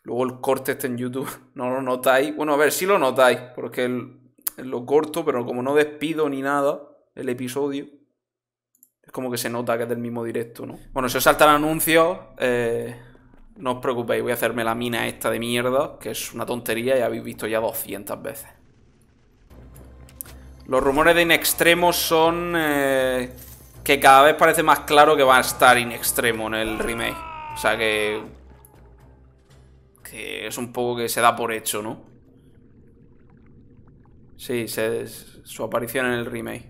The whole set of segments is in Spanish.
Luego el corte este en YouTube no lo notáis. Bueno, a ver, sí lo notáis, porque lo corto, pero como no despido ni nada el episodio, es como que se nota que es del mismo directo, ¿no? Bueno, si os saltan anuncios, no os preocupéis, voy a hacerme la mina esta de mierda, que es una tontería y habéis visto ya 200 veces. Los rumores de In Extremis son que cada vez parece más claro que va a estar In Extremis en el remake. O sea que es un poco que se da por hecho, ¿no? Sí, su aparición en el remake.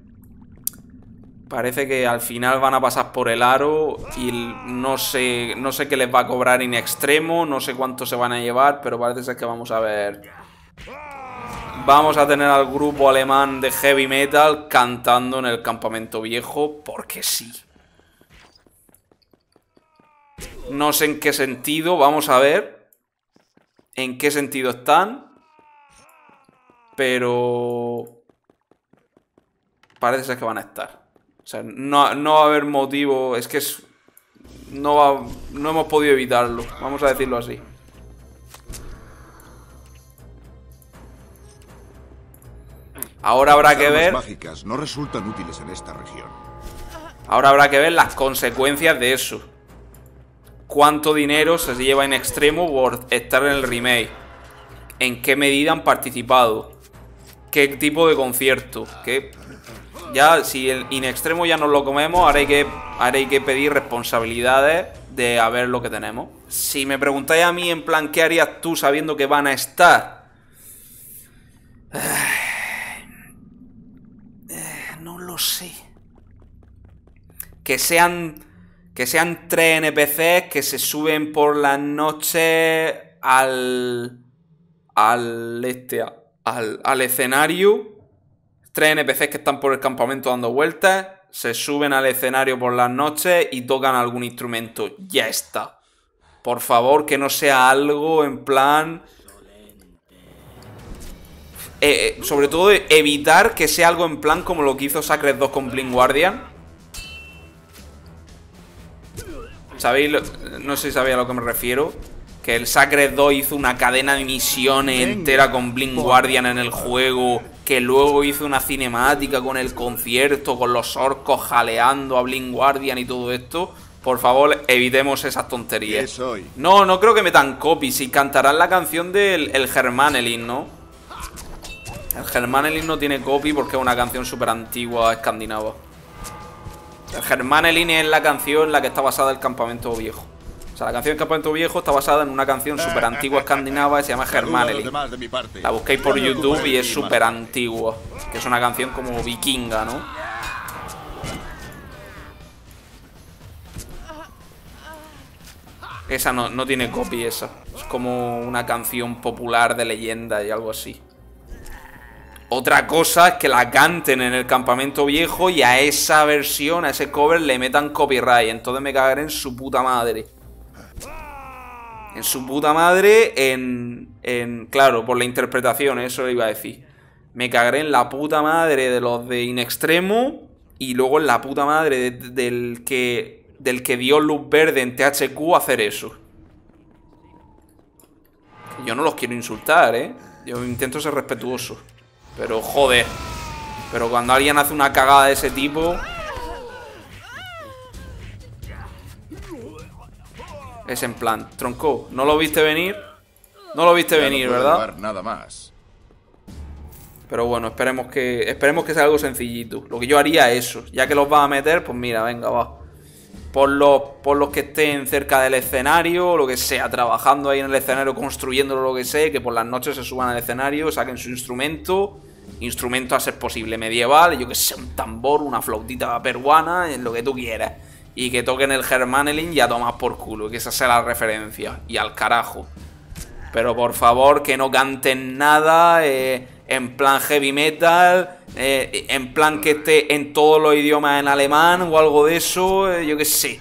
Parece que al final van a pasar por el aro y no sé qué les va a cobrar In Extremis, no sé cuánto se van a llevar, pero parece ser que vamos a ver. Vamos a tener al grupo alemán de heavy metal cantando en el campamento viejo, porque sí. No sé en qué sentido, vamos a ver en qué sentido están, pero parece ser que van a estar. O sea, no va a haber motivo, es que no hemos podido evitarlo, vamos a decirlo así. Ahora habrá que ver. Las mágicas no resultan útiles en esta región. Ahora habrá que ver las consecuencias de eso. ¿Cuánto dinero se lleva In Extremis por estar en el remake? ¿En qué medida han participado? ¿Qué tipo de concierto? ¿Qué? Ya, si el In Extremis ya nos lo comemos, ahora hay que pedir responsabilidades de a ver lo que tenemos. Si me preguntáis a mí en plan, ¿qué harías tú sabiendo que van a estar? No lo sé. Que sean 3 NPCs que se suben por las noches al escenario. 3 NPCs que están por el campamento dando vueltas, se suben al escenario por las noches y tocan algún instrumento. Ya está. Por favor, que no sea algo en plan... sobre todo evitar que sea algo en plan como lo que hizo Sacred 2 con Blind Guardian. ¿Sabéis? No sé si sabéis a lo que me refiero. Que el Sacred 2 hizo una cadena de misiones entera con Blind Guardian en el juego. Que luego hizo una cinemática con el concierto, con los orcos jaleando a Blind Guardian y todo esto. Por favor, evitemos esas tonterías. No creo que metan copy. Si cantarán la canción del Germanelin, ¿no? El Germanelin no tiene copy porque es una canción súper antigua escandinava. El Germanelin es la canción en la que está basada el campamento viejo. O sea, la canción del campamento viejo está basada en una canción súper antigua escandinava que se llama Germanelin. La busquéis por YouTube y es súper antigua. Que es una canción como vikinga, ¿no? Esa no tiene copy, esa. Es como una canción popular de leyenda y algo así. Otra cosa es que la canten en el campamento viejo y a esa versión, a ese cover, le metan copyright. Entonces me cagaré en su puta madre. En su puta madre, claro, por la interpretación, eso lo iba a decir. Me cagaré en la puta madre de los de In Extremis y luego en la puta madre del que dio luz verde en THQ a hacer eso. Yo no los quiero insultar, ¿eh? Yo intento ser respetuoso. Pero joder. Pero cuando alguien hace una cagada de ese tipo... Es en plan, tronco, ¿no lo viste venir? No lo viste venir, ¿verdad? Nada más. Pero bueno, esperemos que sea algo sencillito. Lo que yo haría es eso. Ya que los vas a meter, pues mira, venga, va. Por los que estén cerca del escenario, o lo que sea, trabajando ahí en el escenario, construyéndolo, lo que sea, que por las noches se suban al escenario, saquen su instrumento a ser posible medieval, yo que sé, un tambor, una flautita peruana, lo que tú quieras, y que toquen el Germanelin y a tomar por culo, que esa sea la referencia, y al carajo. Pero por favor, que no canten nada en plan heavy metal, en plan que esté en todos los idiomas en alemán o algo de eso, yo que sé.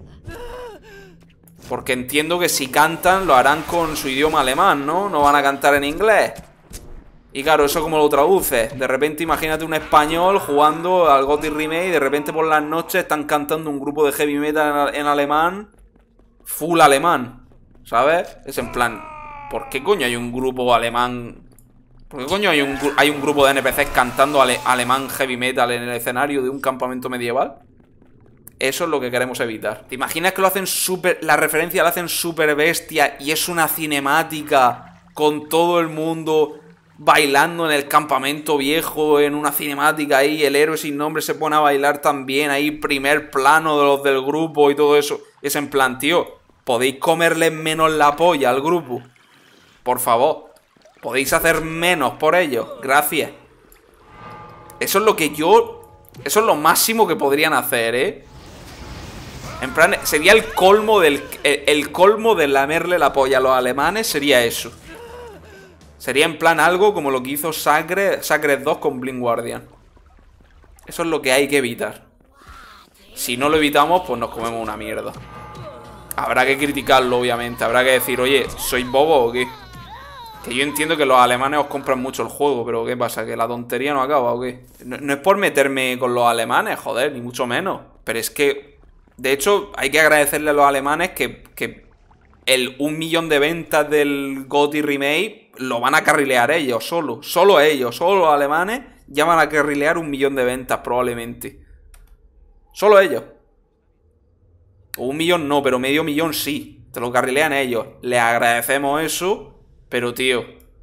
Porque entiendo que si cantan lo harán con su idioma alemán, ¿no? No van a cantar en inglés. Y claro, ¿eso cómo lo traduces? De repente imagínate un español jugando al GOTY Remake y de repente por las noches están cantando un grupo de heavy metal en alemán, full alemán. O ¿sabes? Es en plan, ¿por qué coño hay un grupo alemán? ¿Por qué coño hay un grupo de NPCs cantando alemán heavy metal en el escenario de un campamento medieval? Eso es lo que queremos evitar. ¿Te imaginas que lo hacen súper... La referencia la hacen súper bestia y es una cinemática con todo el mundo bailando en el campamento viejo, en una cinemática ahí, el héroe sin nombre se pone a bailar también, ahí primer plano de los del grupo y todo eso? Es en plan, tío, ¿podéis comerles menos la polla al grupo? Por favor, ¿podéis hacer menos por ellos? Gracias. Eso es lo que yo... Eso es lo máximo que podrían hacer, ¿eh? En plan, sería el colmo del... El colmo de lamerle la polla a los alemanes sería eso. Sería en plan algo como lo que hizo Sacred 2 con Blind Guardian. Eso es lo que hay que evitar. Si no lo evitamos, pues nos comemos una mierda. Habrá que criticarlo, obviamente. Habrá que decir, oye, ¿sois bobos o qué? Que yo entiendo que los alemanes os compran mucho el juego, pero ¿qué pasa? ¿Que la tontería no acaba o qué? No es por meterme con los alemanes, joder, ni mucho menos. Pero es que, de hecho, hay que agradecerle a los alemanes que el 1 millón de ventas del GOTY Remake lo van a carrilear ellos, solo. Solo ellos, solo los alemanes ya van a carrilear 1 millón de ventas probablemente. Solo ellos. O 1 millón no, pero medio millón sí. Te lo carrilean ellos. Les agradecemos eso. Pero, tío.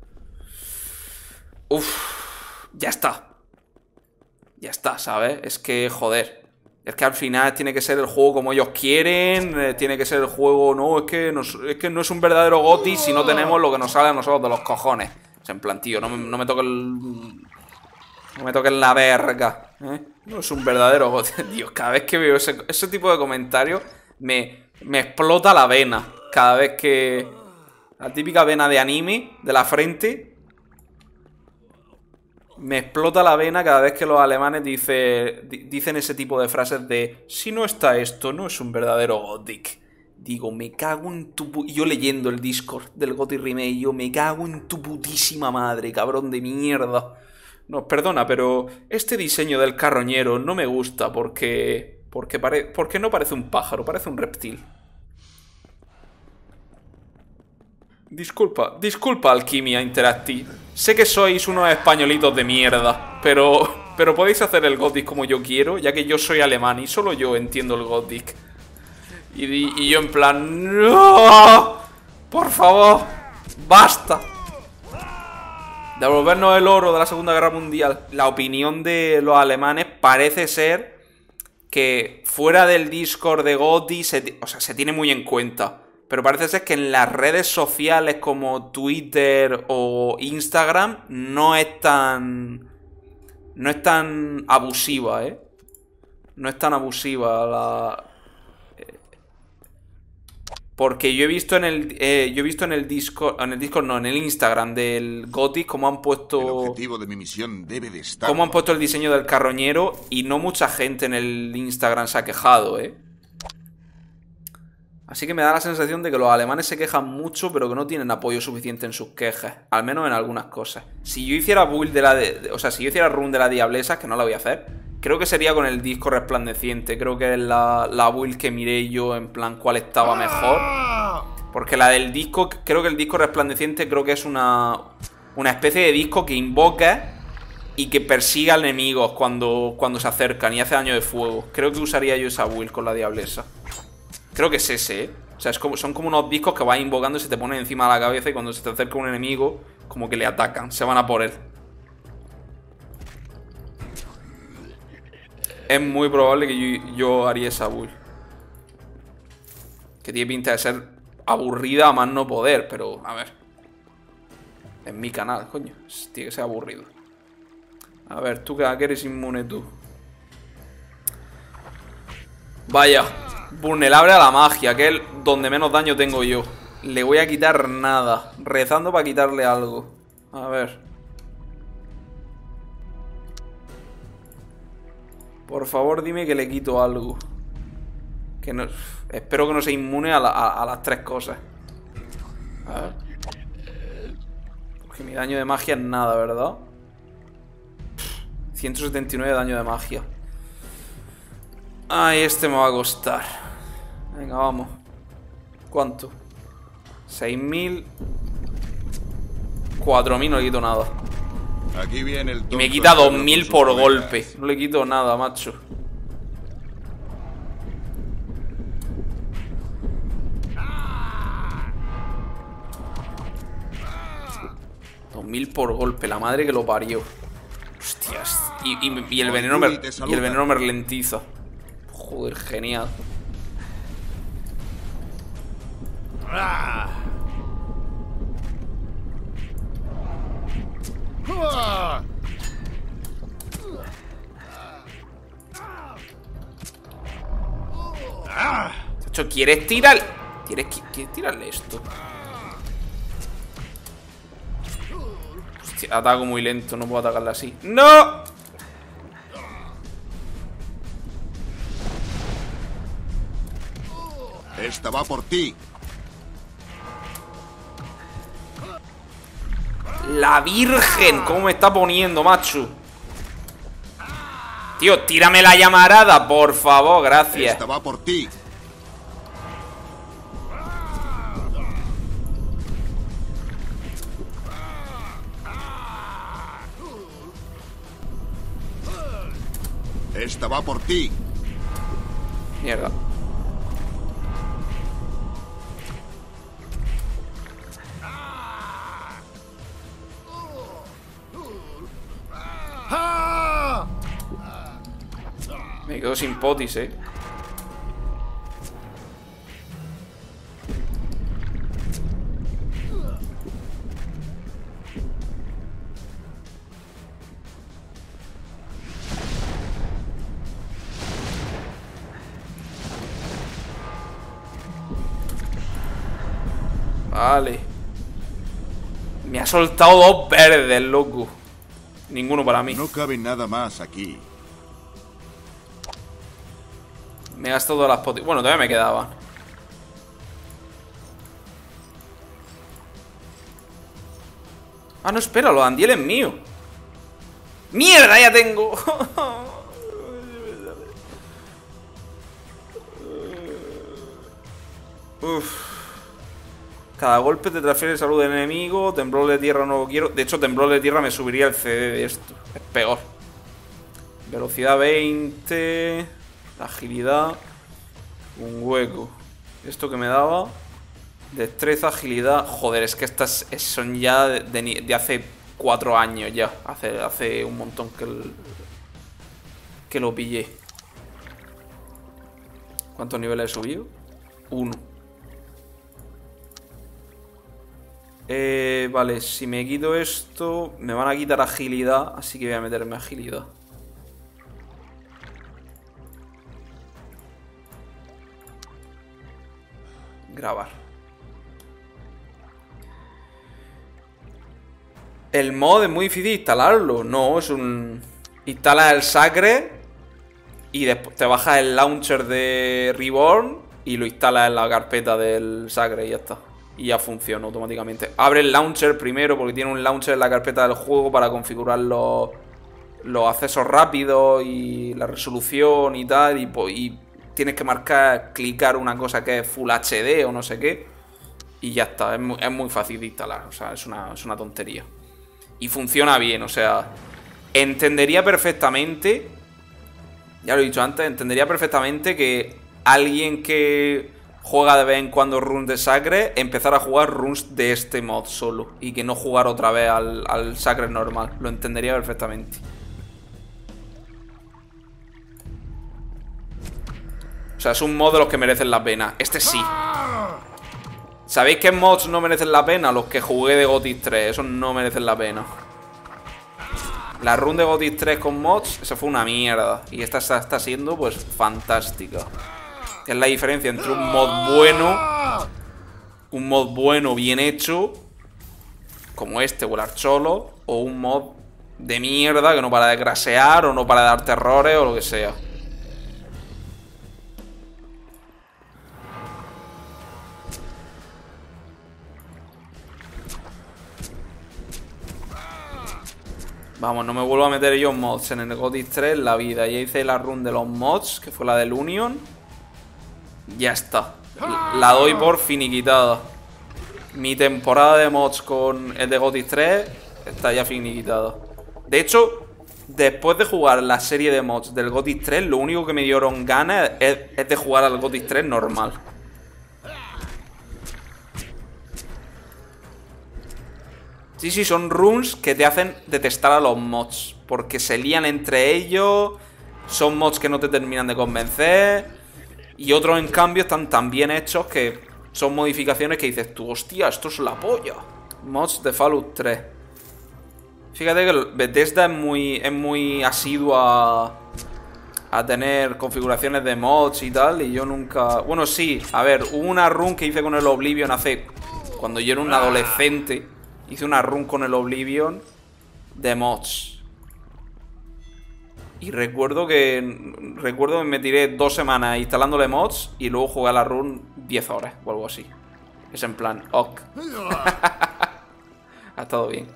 Ya está. Ya está, ¿sabes? Es que, joder. Es que al final tiene que ser el juego como ellos quieren. Tiene que ser el juego... No, es que no es un verdadero GOTY si no tenemos lo que nos sale a nosotros de los cojones. O sea, en plan, tío, no me toques el... No me toques la verga, ¿eh? No es un verdadero GOTY. Dios, cada vez que veo ese tipo de comentarios me explota la vena. Cada vez que... La típica vena de anime de la frente. Me explota la vena cada vez que los alemanes dicen ese tipo de frases de si no está esto, no es un verdadero Gothic. Digo, me cago en tu... Y yo leyendo el Discord del GOTY Remake, yo me cago en tu putísima madre, cabrón de mierda. No, perdona, pero este diseño del carroñero no me gusta porque no parece un pájaro, parece un reptil. Disculpa, Alquimia Interactive. Sé que sois unos españolitos de mierda, pero podéis hacer el Gothic como yo quiero, ya que yo soy alemán y solo yo entiendo el Gothic. Y yo en plan... ¡No! ¡Por favor! ¡Basta! Devolvernos el oro de la Segunda Guerra Mundial. La opinión de los alemanes parece ser que fuera del Discord de GOTY se tiene muy en cuenta. Pero parece ser que en las redes sociales como Twitter o Instagram no es tan abusiva, ¿eh? No es tan abusiva la... Porque yo he visto en el Discord, no, en el Instagram del GOTY cómo han puesto... El objetivo de mi misión debe de estar... Cómo han puesto el diseño del carroñero y no mucha gente en el Instagram se ha quejado, ¿eh? Así que me da la sensación de que los alemanes se quejan mucho, pero que no tienen apoyo suficiente en sus quejas. Al menos en algunas cosas. Si yo hiciera build si yo hiciera run de la Diablesa, que no la voy a hacer, creo que sería con el disco resplandeciente. Creo que es la build que miré yo, en plan cuál estaba mejor. Porque la del disco, creo que el disco resplandeciente creo que es una especie de disco que invoca y que persiga al enemigo cuando se acercan y hace daño de fuego. Creo que usaría yo esa build con la Diablesa. Creo que es ese, ¿eh? O sea, son como unos discos que vas invocando y se te ponen encima de la cabeza y cuando se te acerca un enemigo, como que le atacan, se van a por él. Es muy probable que yo haría esa build. Que tiene pinta de ser aburrida a más no poder, pero a ver. Es mi canal, coño. Tiene que ser aburrido. A ver, tú que eres inmune tú. Vaya. Vulnerable a la magia, que es donde menos daño tengo yo. Le voy a quitar nada. Rezando para quitarle algo. A ver. Por favor, dime que le quito algo. Que no... Espero que no sea inmune a las tres cosas. A ver. Porque mi daño de magia es nada, ¿verdad? 179 de daño de magia. Ay, este me va a costar. Venga, vamos. ¿Cuánto? 6.000. 4.000 no le quito nada. Aquí viene el Y me quita 2.000 por golpe. No le quito nada, macho. $2.000 por golpe, la madre que lo parió. Hostias. Y el veneno me ralentiza. Joder, genial. Chacho, ¿quieres tirar? ¿Quieres tirarle esto? Hostia, ataco muy lento, no puedo atacarle así. ¡No! Esta va por ti. La virgen, ¿cómo me está poniendo, macho? Tío, tírame la llamarada, por favor, gracias. Esta va por ti. Esta va por ti. Mierda. Me quedo sin potis, Vale. Me ha soltado 2 verdes, loco. Ninguno para mí. No cabe nada más aquí. Me he gastado todas las potis. Bueno, todavía me quedaban. Ah, no, espera, los Andiel es mío. ¡Mierda, ya tengo! Uff. Cada golpe te transfiere salud del enemigo. Temblor de tierra no lo quiero. De hecho, temblor de tierra me subiría el CD de esto. Es peor. Velocidad 20. Agilidad. Un hueco. Esto que me daba. Destreza, agilidad. Joder, es que estas son ya de hace 4 años ya. Hace un montón que lo pillé. ¿Cuántos niveles he subido? 1. Vale, si me quito esto, me van a quitar agilidad, así que voy a meterme agilidad. Grabar. El mod es muy difícil instalarlo. No, es un... Instalas el Sacred y después te bajas el launcher de Reborn y lo instalas en la carpeta del Sacred y ya está. Y ya funciona automáticamente. Abre el launcher primero porque tiene un launcher en la carpeta del juego para configurar los accesos rápidos y la resolución y tal. Y tienes que marcar, clicar una cosa que es Full HD o no sé qué. Y ya está, es muy fácil de instalar. O sea, es una tontería. Y funciona bien, o sea, entendería perfectamente, ya lo he dicho antes, entendería perfectamente que alguien que juega de vez en cuando runs de Sacred empezar a jugar runs de este mod solo y que no jugar otra vez al Sacred normal. Lo entendería perfectamente. O sea, es un mod de los que merecen la pena. Este sí. ¿Sabéis qué mods no merecen la pena? Los que jugué de Gothic 3. Esos no merecen la pena. La run de Gothic 3 con mods, esa fue una mierda. Y esta está siendo, pues, fantástica. Es la diferencia entre un mod bueno, bien hecho, como este o el Archolo, o un mod de mierda que no para de crasear o no para de darte errores o lo que sea. Vamos, no me vuelvo a meter yo mods en el Gothic 3 en la vida. Ya hice la run de los mods, que fue la del Union. Ya está. La doy por finiquitada. Mi temporada de mods con el de Gothic 3 está ya finiquitada. De hecho, después de jugar la serie de mods del Gothic 3, lo único que me dieron ganas es de jugar al Gothic 3 normal. Sí, son runes que te hacen detestar a los mods, porque se lían entre ellos, son mods que no te terminan de convencer, y otros en cambio están tan bien hechos que son modificaciones que dices tú, hostia, esto es la polla. Mods de Fallout 3. Fíjate que Bethesda es muy asidua a tener configuraciones de mods y tal, y yo nunca... Bueno, sí, a ver, hubo una run que hice con el Oblivion cuando yo era un adolescente. Hice una run con el Oblivion de mods. Y recuerdo que me tiré 2 semanas instalándole mods y luego jugué a la run 10 horas o algo así. Es en plan, ok. Ha estado bien.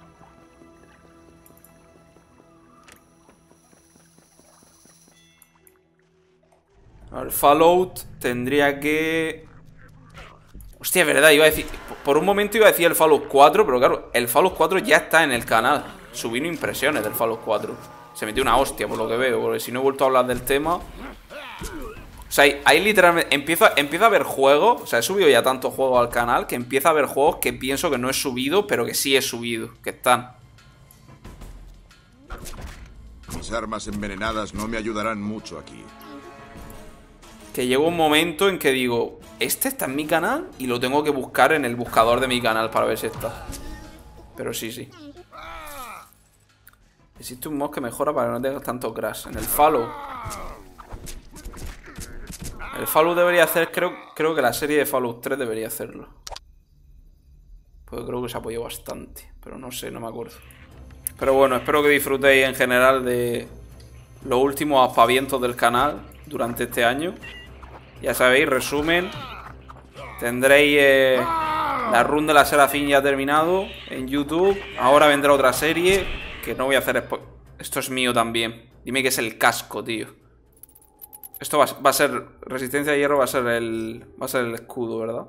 A ver, Fallout tendría que... Hostia, es verdad, iba a decir... Por un momento iba a decir el Fallout 4, pero claro, el Fallout 4 ya está en el canal. Subí impresiones del Fallout 4. Se metió una hostia por lo que veo, porque si no he vuelto a hablar del tema... O sea, ahí literalmente empieza a haber juegos. O sea, he subido ya tantos juegos al canal que empieza a haber juegos que pienso que no he subido, pero que sí he subido, que están. Mis armas envenenadas no me ayudarán mucho aquí. Que llega un momento en que digo, este está en mi canal y lo tengo que buscar en el buscador de mi canal para ver si está. Pero sí. Existe un mod que mejora para que no tengas tanto crash. En el Fallout. El Fallout debería hacer, creo que la serie de Fallout 3 debería hacerlo. Pues creo que se apoyó bastante. Pero no sé, no me acuerdo. Pero bueno, espero que disfrutéis en general de los últimos aspavientos del canal durante este año. Ya sabéis, resumen. Tendréis la run de la Serafín ya terminado en YouTube. Ahora vendrá otra serie que no voy a hacer. Esto es mío también. Dime que es el casco, tío. Esto va a ser resistencia de hierro, va a ser el escudo, ¿verdad?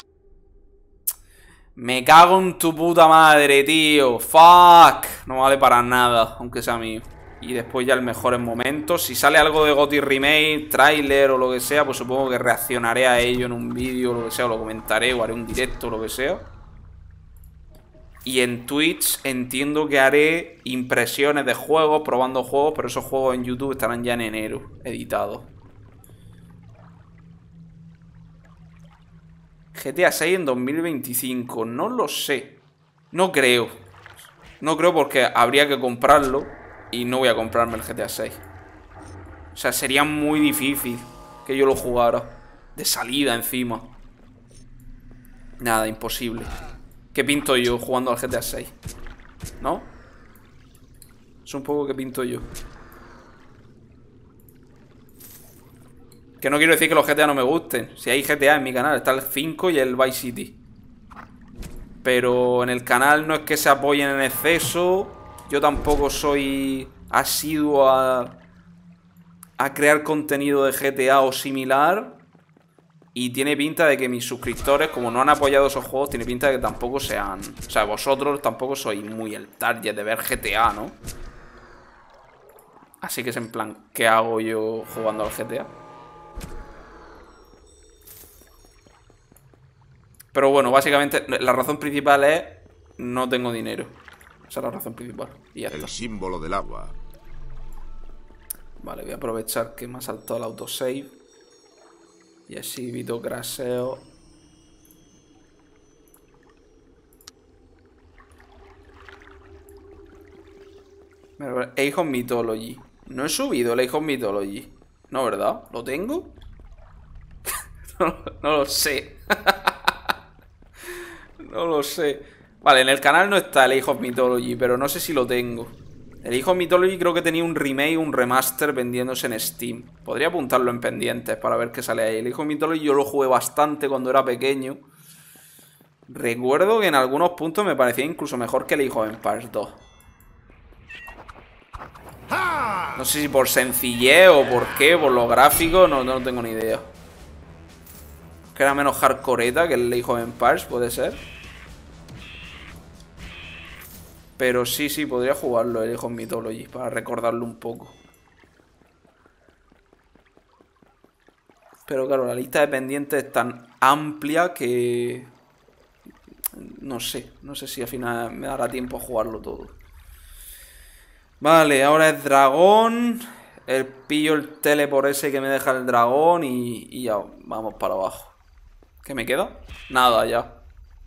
Me cago en tu puta madre, tío. Fuck. No vale para nada, aunque sea mío. Y después ya el mejor en momentos. Si sale algo de Gothic Remake, tráiler o lo que sea, pues supongo que reaccionaré a ello en un vídeo o lo que sea, o lo comentaré o haré un directo o lo que sea. Y en Twitch entiendo que haré impresiones de juegos, probando juegos, pero esos juegos en YouTube estarán ya en enero, editados. GTA 6 en 2025, no lo sé. No creo. No creo porque habría que comprarlo. Y no voy a comprarme el GTA 6. O sea, sería muy difícil que yo lo jugara. De salida encima. Nada, imposible. ¿Qué pinto yo jugando al GTA 6? ¿No? Es un poco que pinto yo. Que no quiero decir que los GTA no me gusten. Si hay GTA en mi canal, está el 5 y el Vice City. Pero en el canal no es que se apoyen en exceso. Yo tampoco soy asiduo a crear contenido de GTA o similar. Y tiene pinta de que mis suscriptores, como no han apoyado esos juegos, tiene pinta de que tampoco sean... O sea, vosotros tampoco sois muy el target de ver GTA, ¿no? Así que es en plan, ¿qué hago yo jugando al GTA? Pero bueno, básicamente la razón principal es... No tengo dinero. Esa es la razón principal. Y ya está. El símbolo del agua. Vale, voy a aprovechar que me ha saltado el autosave. Y así evito crasheo. Age of Mythology. No he subido el Age of Mythology. No, ¿verdad? ¿Lo tengo? No lo sé. No lo sé. Vale, en el canal no está el Age of Mythology, pero no sé si lo tengo. El Age of Mythology creo que tenía un remake, un remaster vendiéndose en Steam. Podría apuntarlo en pendientes para ver qué sale ahí. El Age of Mythology yo lo jugué bastante cuando era pequeño. Recuerdo que en algunos puntos me parecía incluso mejor que el Age of Empires 2. No sé si por sencillez o por qué, por lo gráfico, no tengo ni idea. Que era menos hardcoreta que el Age of Empires, puede ser. Pero sí, podría jugarlo el Age of Mythology para recordarlo un poco. Pero claro, la lista de pendientes es tan amplia que... No sé si al final me dará tiempo a jugarlo todo. Vale, ahora es dragón. Pillo el teleport ese que me deja el dragón y ya vamos para abajo. ¿Qué me queda? Nada ya.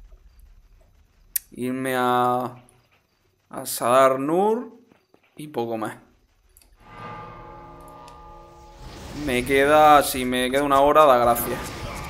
Irme a Sadar Nur y poco más. Me queda, si me queda una hora, da gracias.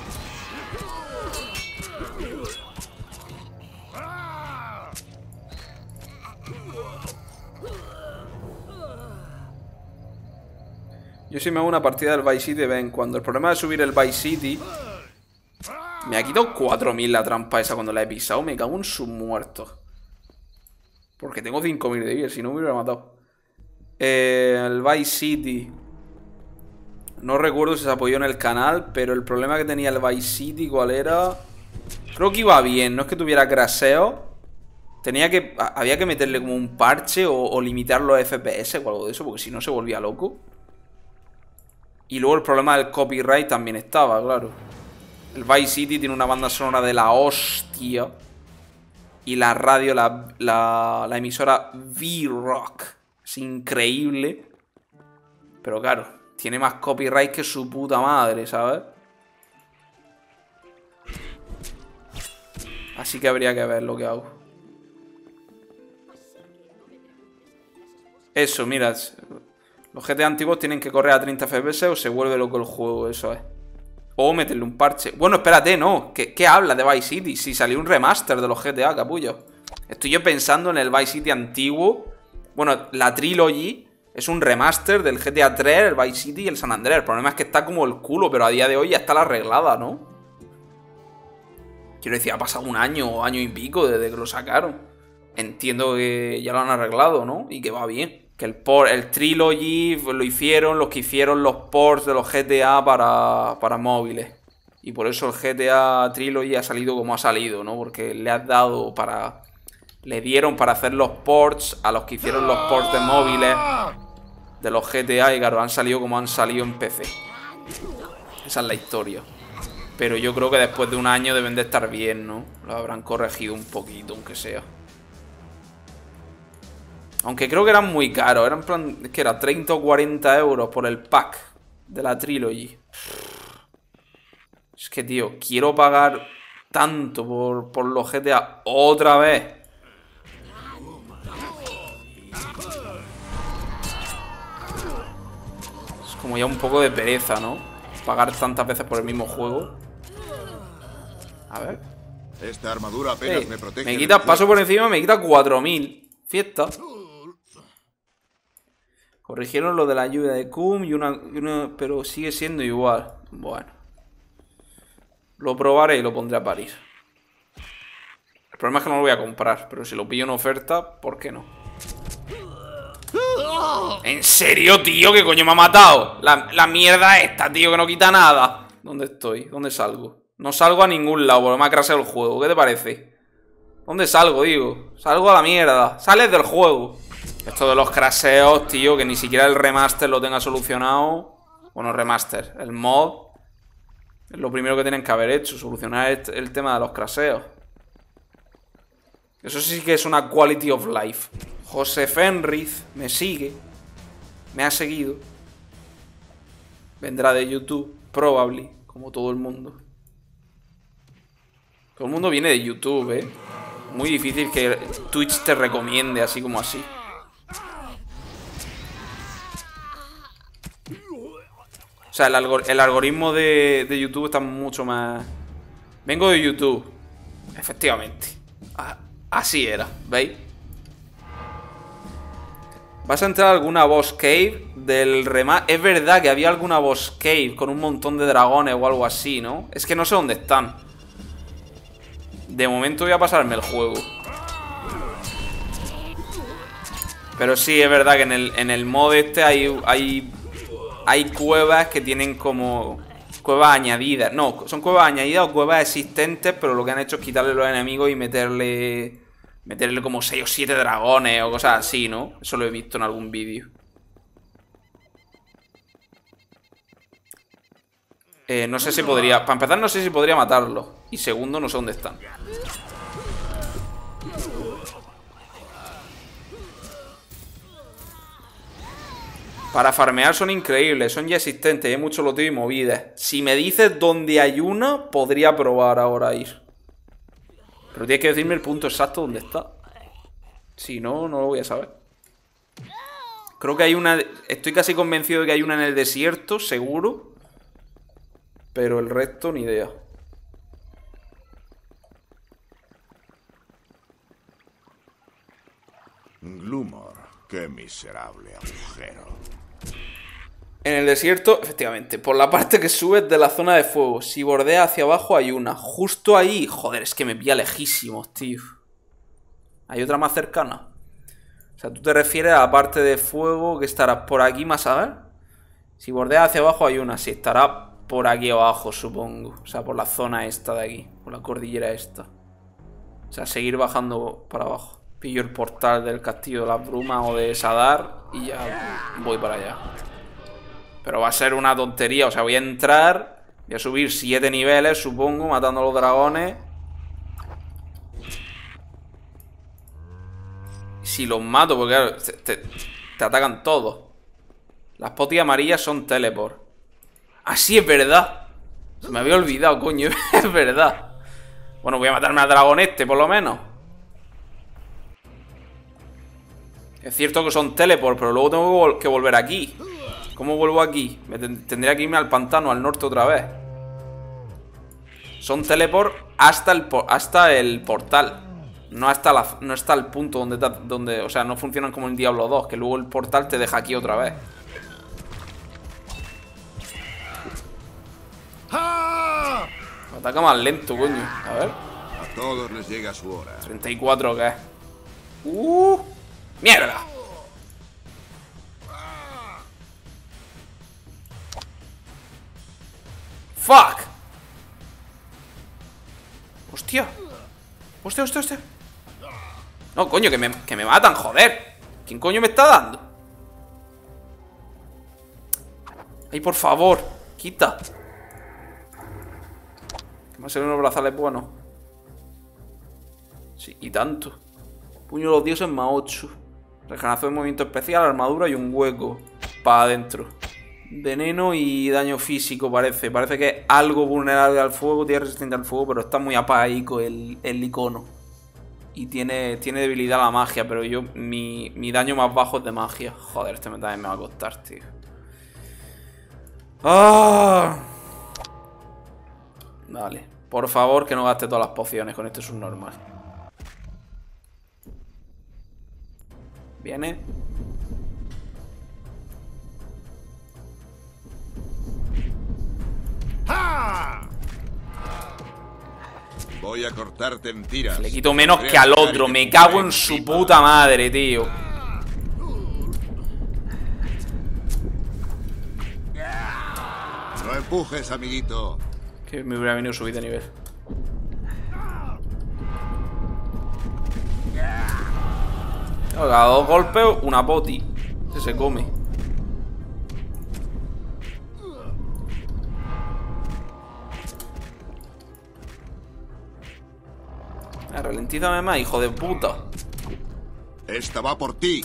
Yo sí me hago una partida del Vice City de vez en cuando. El problema de subir el Vice City... Me ha quitado 4000 la trampa esa cuando la he pisado. Me cago en sus muertos. Porque tengo 5000 de vida, si no me hubiera matado. El Vice City... No recuerdo si se apoyó en el canal, pero el problema que tenía el Vice City, ¿cuál era? Creo que iba bien, no es que tuviera craseo. Había que meterle como un parche o limitar los FPS o algo de eso, porque si no se volvía loco. Y luego el problema del copyright también estaba, claro. El Vice City tiene una banda sonora de la hostia. Y la radio, la emisora V-Rock. Es increíble. Pero claro, tiene más copyright que su puta madre, ¿sabes? Así que habría que ver lo que hago. Eso, mira. Los GTA antiguos tienen que correr a 30 FPS o se vuelve loco el juego, eso es. O meterle un parche. Bueno, espérate, no. ¿Qué habla de Vice City? Si salió un remaster de los GTA, capullo. Estoy yo pensando en el Vice City antiguo. Bueno, la Trilogy es un remaster del GTA 3, el Vice City y el San Andreas. El problema es que está como el culo, pero a día de hoy ya está la arreglada, ¿no? Quiero decir, ha pasado un año o año y pico desde que lo sacaron. Entiendo que ya lo han arreglado, ¿no? Y que va bien. Que el Trilogy lo hicieron los que hicieron los ports de los GTA para móviles. Y por eso el GTA Trilogy ha salido como ha salido, ¿no? Porque le dieron para hacer los ports a los que hicieron los ports de móviles de los GTA y claro, han salido como han salido en PC. Esa es la historia. Pero yo creo que después de un año deben de estar bien, ¿no? Lo habrán corregido un poquito, aunque sea. Aunque creo que eran muy caros. Eran plan... Es que era 30 o 40 euros por el pack de la Trilogy. Es que, tío, quiero pagar tanto por los GTA otra vez. Es como ya un poco de pereza, ¿no? Pagar tantas veces por el mismo juego. A ver. Esta armadura apenas me protege. Me quita, paso por encima, me quita 4000. Fiesta. Corrigieron lo de la lluvia de Cum y una... Pero sigue siendo igual. Bueno. Lo probaré y lo pondré a parir. El problema es que no lo voy a comprar. Pero si lo pillo en oferta, ¿por qué no? ¿En serio, tío? ¿Qué coño me ha matado? La mierda esta, tío, que no quita nada. ¿Dónde estoy? ¿Dónde salgo? No salgo a ningún lado porque me ha craseado el juego. ¿Qué te parece? ¿Dónde salgo, digo? Salgo a la mierda. Sales del juego. Esto de los craseos, tío, que ni siquiera el remaster lo tenga solucionado. Bueno, remaster, el mod es lo primero que tienen que haber hecho, solucionar el tema de los craseos. Eso sí que es una quality of life. José Fenriz me sigue. Me ha seguido. Vendrá de YouTube, probably, como todo el mundo. Todo el mundo viene de YouTube, ¿eh? Muy difícil que Twitch te recomiende así como así. O sea, el algoritmo de YouTube está mucho más... Vengo de YouTube. Efectivamente. Así era, ¿veis? ¿Vas a entrar a alguna boss cave del remaster? Es verdad que había alguna boss cave con un montón de dragones o algo así, ¿no? Es que no sé dónde están. De momento voy a pasarme el juego. Pero sí, es verdad que en el mod este hay cuevas que tienen como cuevas añadidas. No, son cuevas añadidas o cuevas existentes, pero lo que han hecho es quitarle los enemigos y meterle como 6 o 7 dragones o cosas así, ¿no? Eso lo he visto en algún vídeo. No sé si podría... Para empezar, no sé si podría matarlo. Y segundo, no sé dónde están. Para farmear son increíbles, son ya existentes, hay mucho loteo y movidas. Si me dices dónde hay una, podría probar ahora ir. Pero tienes que decirme el punto exacto donde está. Si no, no lo voy a saber. Creo que hay una... Estoy casi convencido de que hay una en el desierto, seguro. Pero el resto, ni idea. Glumor, qué miserable agujero. En el desierto, efectivamente, por la parte que subes de la zona de fuego. Si bordeas hacia abajo hay una. Justo ahí, joder, es que me pilla lejísimos, tío. ¿Hay otra más cercana? O sea, tú te refieres a la parte de fuego que estarás por aquí más a ver. Si bordeas hacia abajo hay una, sí, estará por aquí abajo, supongo. O sea, por la zona esta de aquí, por la cordillera esta. O sea, seguir bajando para abajo. Pillo el portal del castillo de las brumas o de Sadar y ya voy para allá. Pero va a ser una tontería, o sea, voy a entrar, voy a subir 7 niveles, supongo, matando a los dragones. Si los mato, porque claro, te atacan todos. Las potis amarillas son teleport. Ah, sí, es verdad. Se me había olvidado, coño, es verdad. Bueno, voy a matarme al dragón este, por lo menos. Es cierto que son teleport, pero luego tengo que volver aquí. ¿Cómo vuelvo aquí? Tendría que irme al pantano, al norte otra vez. Son teleport hasta el portal. No hasta el punto donde... O sea, no funcionan como en Diablo 2, que luego el portal te deja aquí otra vez. Me ataca más lento, coño. A ver. A todos les llega su hora. 34, ¿qué es? ¡Mierda! ¡Fuck! ¡Hostia! ¡Hostia, hostia, hostia! No, coño, que me matan, joder. ¿Quién coño me está dando? ¡Ay, por favor! ¡Quita! Que me ha salido unos brazales buenos. Sí, y tanto. Puño de los dioses más 8. Regeneración de movimiento especial, armadura y un hueco para adentro. Veneno y daño físico parece. Parece que es algo vulnerable al fuego. Tiene resistencia al fuego, pero está muy apaico el icono. Y tiene debilidad a la magia. Pero yo, mi daño más bajo es de magia. Joder, este también me va a costar, tío. ¡Ah! Vale. Por favor, que no gaste todas las pociones con este subnormal. Viene. Voy a cortarte en tiras. Le quito menos que al otro. Me cago en su puta madre, tío. No empujes, amiguito. Que me hubiera venido subir de nivel. Cada 2 golpes, una poti. Se come. Ralentízame más, hijo de puta. Esta va por ti.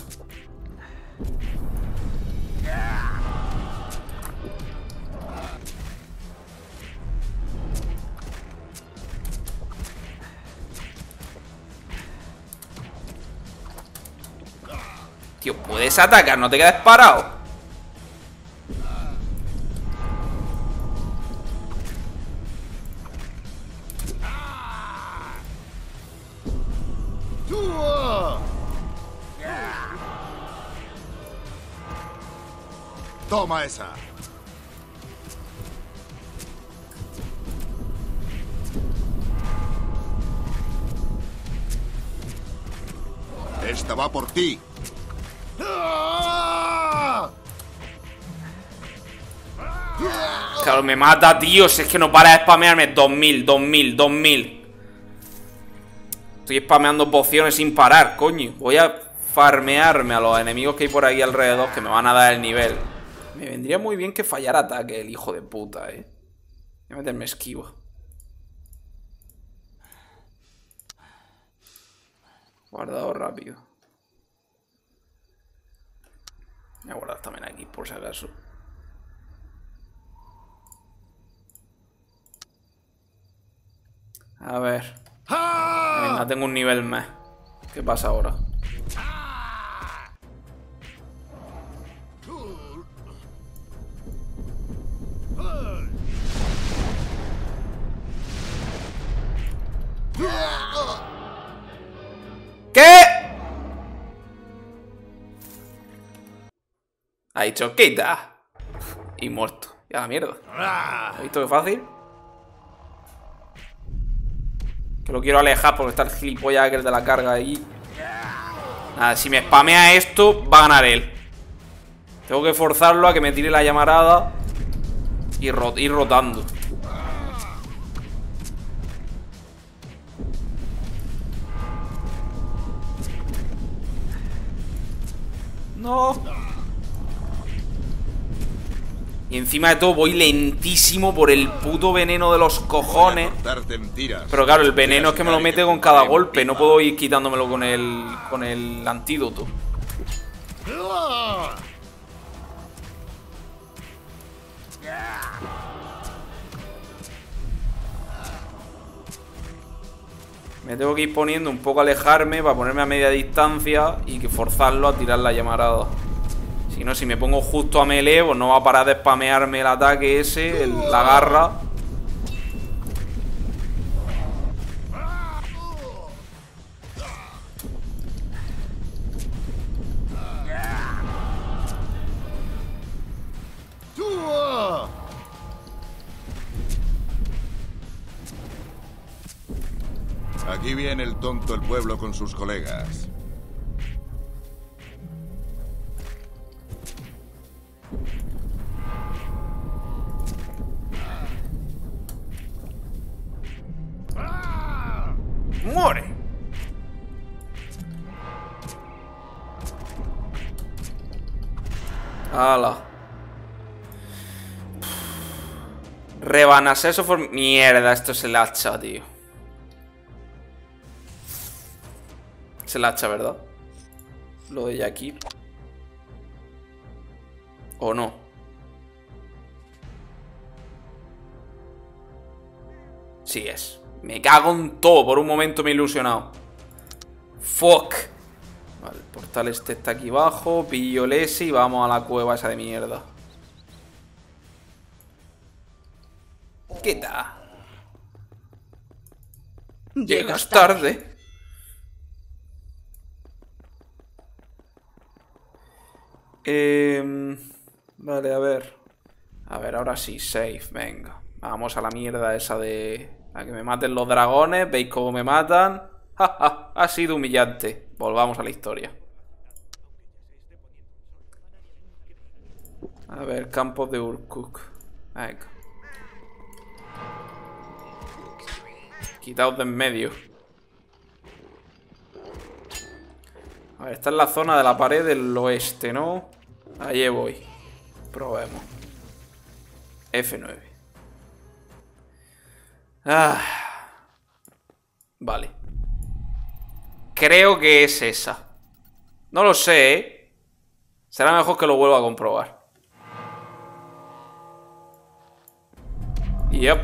Tío, puedes atacar, no te quedes parado. Toma esa. Esta va por ti. Claro, me mata, tío. Si es que no para de spamearme. 2000, 2000, 2000. Estoy spameando pociones sin parar, coño. Voy a farmearme a los enemigos que hay por ahí alrededor, que me van a dar el nivel. Me vendría muy bien que fallara ataque el hijo de puta, Voy a meterme esquiva. Guardado rápido. Voy a guardar también aquí, por si acaso. A ver. Venga, tengo un nivel más. ¿Qué pasa ahora? ¿Qué? Ha dicho quita. Y muerto. Ya la mierda. ¿Has visto qué fácil? Que lo quiero alejar porque está el gilipollas que es de la carga ahí. Nada, si me spamea esto, va a ganar él. Tengo que forzarlo a que me tire la llamarada y ir rotando. No. Y encima de todo voy lentísimo por el puto veneno de los cojones. Pero claro, el veneno es que me lo mete con cada golpe. No puedo ir quitándomelo con el antídoto. Me tengo que ir poniendo un poco a alejarme para ponerme a media distancia y que forzarlo a tirar la llamarada. Si no, si me pongo justo a melee, pues no va a parar de spamearme el ataque ese, la garra. Aquí viene el tonto el pueblo con sus colegas. ¡Muere! ¡Hala! Rebanas eso por... Mierda, esto es el hacha, tío. Es el hacha, ¿verdad? Lo de Jackie. ¿O no? Sí es. Me cago en todo. Por un momento me he ilusionado. Fuck. Vale, el portal este está aquí abajo. Pillo el S y vamos a la cueva esa de mierda. ¿Qué tal? Llegas tarde. Vale, a ver. A ver, ahora sí, safe, venga. Vamos a la mierda esa de... A que me maten los dragones. ¿Veis cómo me matan? ¡Ja, ja! Ha sido humillante. Volvamos a la historia. A ver, campos de Urkuk. Venga. Quitaos de en medio. A ver, esta es la zona de la pared del oeste, ¿no? Allí voy. Probemos. F9. Vale. Creo que es esa. No lo sé, ¿eh? Será mejor que lo vuelva a comprobar. Yep.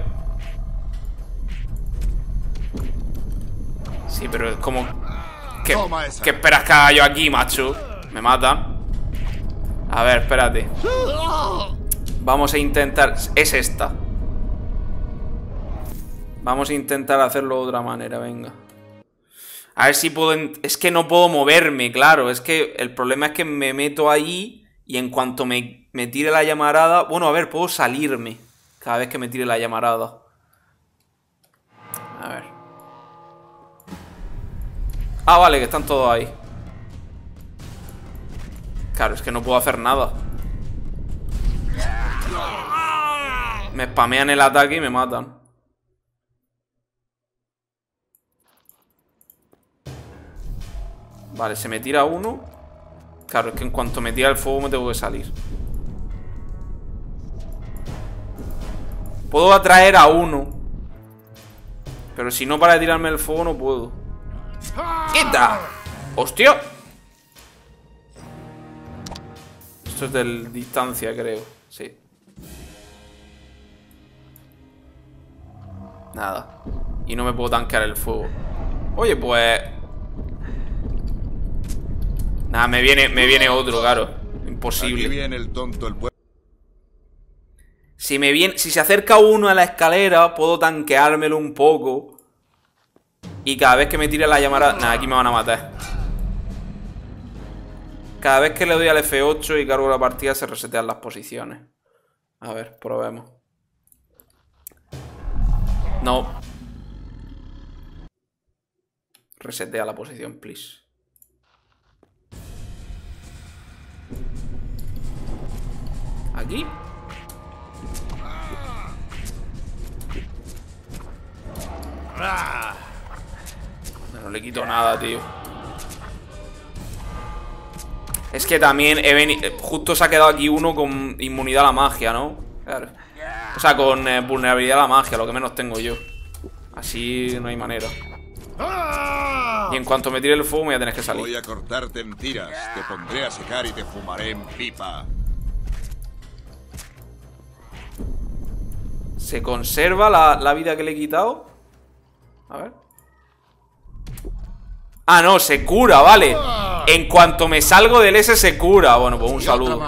Sí, pero es como... ¿Qué esperas que haga yo aquí, macho? Me matan. A ver, espérate. Vamos a intentar... Es esta. Vamos a intentar hacerlo de otra manera, venga. A ver si puedo... Es que no puedo moverme, claro. Es que el problema es que me meto ahí y en cuanto me tire la llamarada... Bueno, a ver, puedo salirme cada vez que me tire la llamarada. A ver. Ah, vale, que están todos ahí. Claro, es que no puedo hacer nada. Me spamean el ataque y me matan. Vale, se me tira uno. Claro, es que en cuanto me tira el fuego me tengo que salir. Puedo atraer a uno. Pero si no para de tirarme el fuego no puedo. ¡Quita! ¡Hostia! Esto es de distancia, creo. Sí. Nada. Y no me puedo tanquear el fuego. Oye, pues... Nada, me viene otro, claro. Imposible. Aquí viene el tonto, el pueblo. Si se acerca uno a la escalera, puedo tanqueármelo un poco. Y cada vez que me tire la llamarada... Nada, aquí me van a matar. Cada vez que le doy al F8 y cargo la partida se resetean las posiciones. A ver, probemos. No. Resetea la posición, please. ¿Aquí? No le quito nada, tío. Es que también he venido... Justo se ha quedado aquí uno con inmunidad a la magia, ¿no? Claro. O sea, con vulnerabilidad a la magia, lo que menos tengo yo. Así no hay manera. Y en cuanto me tire el fuego me voy a tener que salir. Voy a cortarte en tiras, te pondré a secar y te fumaré en pipa. ¿Se conserva la vida que le he quitado? A ver. Ah, no, se cura, vale. En cuanto me salgo del S se cura. Bueno, pues un saludo.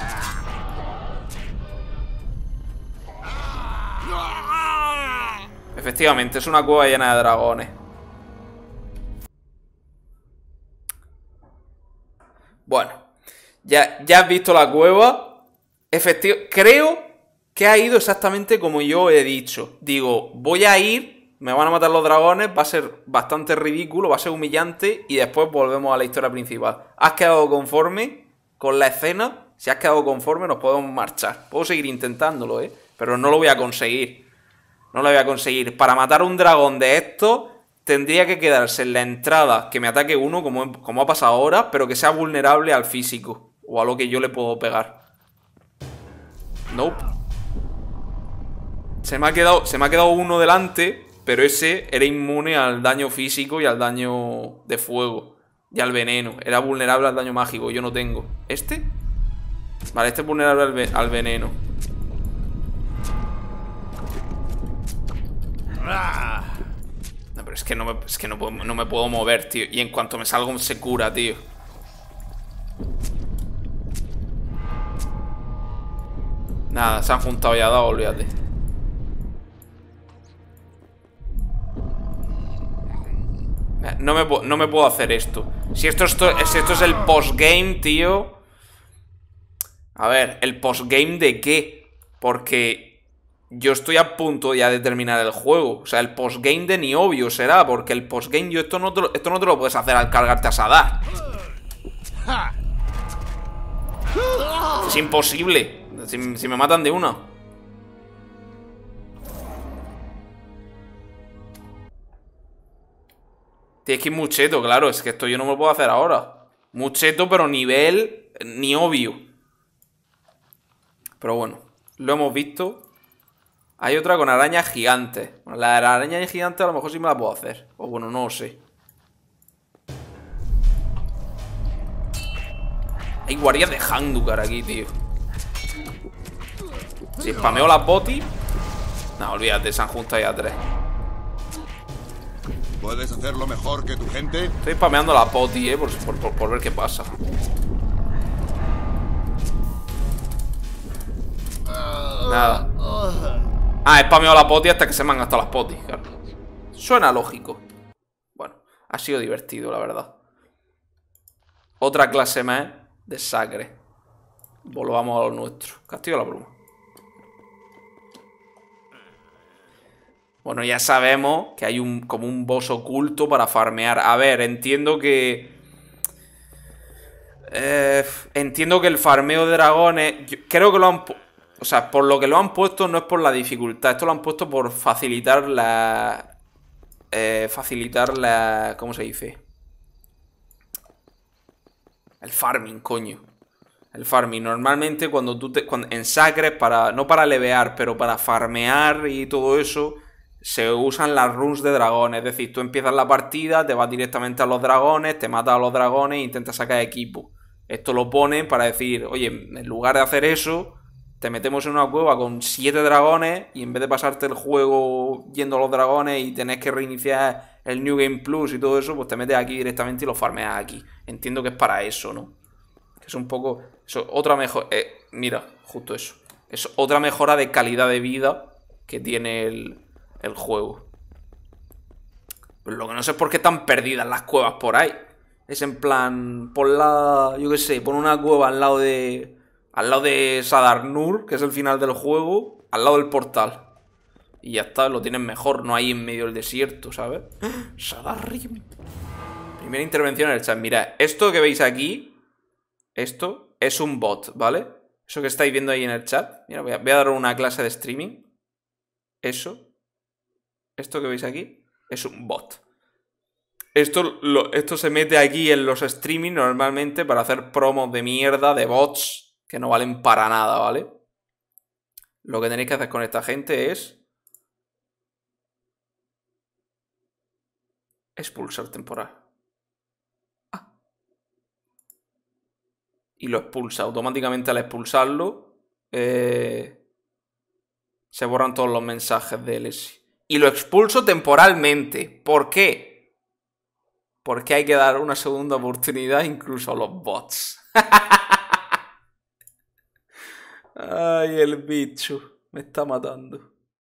Efectivamente, es una cueva llena de dragones. Bueno, ya has visto la cueva. Creo que ha ido exactamente como yo he dicho. Digo, voy a ir, me van a matar los dragones, va a ser bastante ridículo, va a ser humillante y después volvemos a la historia principal. ¿Has quedado conforme con la escena? Si has quedado conforme nos podemos marchar. Puedo seguir intentándolo, pero no lo voy a conseguir. No lo voy a conseguir. Para matar un dragón de estos tendría que quedarse en la entrada que me ataque uno, como ha pasado ahora, pero que sea vulnerable al físico o a lo que yo le puedo pegar. Nope. Se me ha quedado uno delante, pero ese era inmune al daño físico y al daño de fuego. Y al veneno. Era vulnerable al daño mágico. Yo no tengo. ¿Este? Vale, este es vulnerable al veneno. No, pero es que no me puedo mover, tío. Y en cuanto me salgo se cura, tío. Nada, se han juntado ya, olvídate. No me puedo hacer esto. Si esto es el postgame, tío. A ver, ¿el postgame de qué? Porque yo estoy a punto ya de terminar el juego. O sea, el postgame de Niobio será. Porque el postgame, esto no te lo puedes hacer al cargarte a Sadar. Es imposible. Si me matan de una. Tienes que ir muy cheto, claro. Es que esto yo no me lo puedo hacer ahora. Muy cheto, pero nivel Niobio. Pero bueno, lo hemos visto. Hay otra con arañas gigantes. Bueno, la araña gigante a lo mejor sí me la puedo hacer. O bueno, no lo sé. Hay guardias de Handukar aquí, tío. Si spameo las botis. No, olvídate, se han juntado ya 3. ¿Puedes hacerlo mejor que tu gente? Estoy spameando la poti, por ver qué pasa. Nada. Ah, he spameado la poti hasta que se me han gastado las potis, claro. Suena lógico. Bueno, ha sido divertido, la verdad. Otra clase más de sacre. Volvamos a lo nuestro. Castillo de la bruma. Bueno, ya sabemos que hay como un boss oculto para farmear. A ver, entiendo que... entiendo que el farmeo de dragones... creo que lo han... O sea, por lo que lo han puesto no es por la dificultad. Esto lo han puesto por facilitar la... ¿cómo se dice? El farming, coño. El farming. Normalmente cuando tú en Sacred, no para levear, pero para farmear y todo eso, se usan las runes de dragones. Es decir, tú empiezas la partida, te vas directamente a los dragones, te matas a los dragones e intentas sacar equipo. Esto lo ponen para decir, oye, en lugar de hacer eso, te metemos en una cueva con 7 dragones y en vez de pasarte el juego yendo a los dragones y tenés que reiniciar el New Game Plus y todo eso, pues te metes aquí directamente y lo farmeas aquí. Entiendo que es para eso, ¿no? Que es un poco... Eso, otra mejora... mira, justo eso. Es otra mejora de calidad de vida que tiene el juego. Pero lo que no sé es por qué están perdidas las cuevas por ahí. Es en plan... yo qué sé, pon una cueva al lado de Sadarnur, que es el final del juego, al lado del portal. Y ya está, lo tienen mejor, no ahí en medio del desierto, ¿sabes? Sadarrim. Primera intervención en el chat. Mira, esto que veis aquí, esto es un bot, ¿vale? Eso que estáis viendo ahí en el chat. Mira, voy a dar una clase de streaming. Esto que veis aquí, es un bot. Esto se mete aquí en los streaming normalmente para hacer promos de mierda de bots que no valen para nada, ¿vale? Lo que tenéis que hacer con esta gente es expulsar temporal. Y lo expulsa. Automáticamente al expulsarlo se borran todos los mensajes de LS. Y lo expulso temporalmente. ¿Por qué? Porque hay que dar una segunda oportunidad incluso a los bots. Ay, el bicho. Me está matando.